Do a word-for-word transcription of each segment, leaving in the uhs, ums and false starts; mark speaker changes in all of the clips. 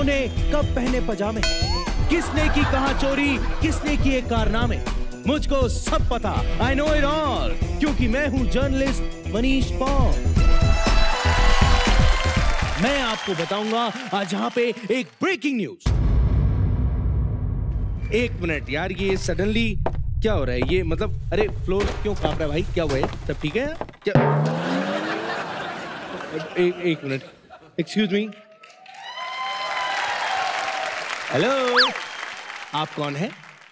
Speaker 1: तूने कब पहने पजामे, किसने की कहां चोरी, किसने किए कारनामे, मुझको सब पता, आई नो इट ऑल, क्योंकि मैं हूं जर्नलिस्ट मनीष पॉल। मैं आपको बताऊंगा आज यहाँ पे एक ब्रेकिंग न्यूज। एक मिनट यार, ये सडनली क्या हो रहा है? ये मतलब अरे फ्लोर क्यों कांप रहा है भाई? क्या हुआ है? सब ठीक है क्या? ए, एक मिनट, एक्सक्यूज मी। हेलो, आप कौन है?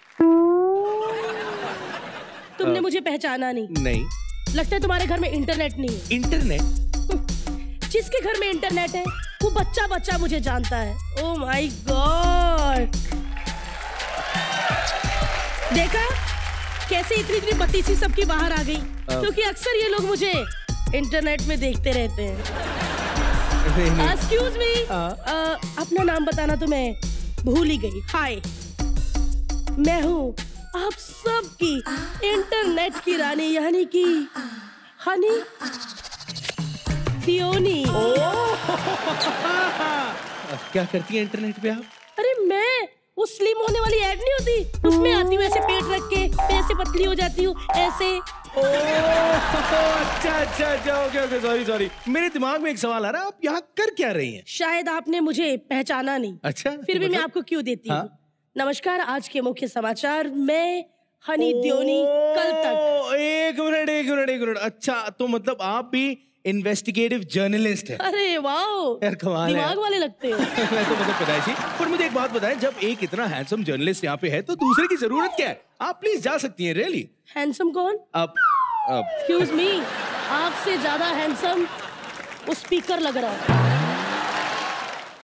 Speaker 2: तुमने मुझे पहचाना नहीं?
Speaker 1: नहीं।
Speaker 2: लगता है तुम्हारे घर में इंटरनेट नहीं है।
Speaker 1: इंटरनेट?
Speaker 2: जिसके घर में इंटरनेट है वो बच्चा बच्चा मुझे जानता है। ओह माय गॉड, देखा कैसे इतनी इतनी बत्तीसी सबकी बाहर आ गई, क्योंकि अक्सर ये लोग मुझे इंटरनेट में देखते रहते हैं। एक्सक्यूज मी, अपना नाम बताना तो मैं भूल ही गई। हाय, मैं हूँ आप सबकी इंटरनेट की रानी, यानी कि हनी दियोनी।
Speaker 1: क्या करती है इंटरनेट पे आप?
Speaker 2: अरे मैं वो स्लिम होने वाली ऐड नहीं होती, उसमें आती हूँ ऐसे पेट रख के, मैं ऐसे पतली हो जाती हूँ ऐसे।
Speaker 1: अच्छा अच्छा अच्छा, ओके ओके, सॉरी सॉरी, मेरे दिमाग में एक सवाल आ रहा है, आप यहाँ कर क्या रही हैं?
Speaker 2: शायद आपने मुझे पहचाना नहीं।
Speaker 1: अच्छा,
Speaker 2: फिर भी मैं आपको क्यों देती हूँ। नमस्कार, आज के मुख्य समाचार, मैं हनी दियोनी, कल तक।
Speaker 1: एक मिनट एक मिनट एक मिनट, अच्छा तो मतलब आप भी इन्वेस्टिगेटिव जर्नलिस्ट है?
Speaker 2: अरे वाओ,
Speaker 1: यार कमाल है,
Speaker 2: दिमाग वाले लगते हो।
Speaker 1: मैं तो मतलब पता है। पर मुझे एक बात बताएं, जब एक इतना हैंडसम जर्नलिस्ट यहाँ पे है तो दूसरे की जरूरत क्या है? आप प्लीज जा सकती हैं। रियली?
Speaker 2: हैंडसम कौन?
Speaker 1: आप
Speaker 2: एक्सक्यूज मी, आपसे ज्यादा हैंडसम वो स्पीकर लग रहा है।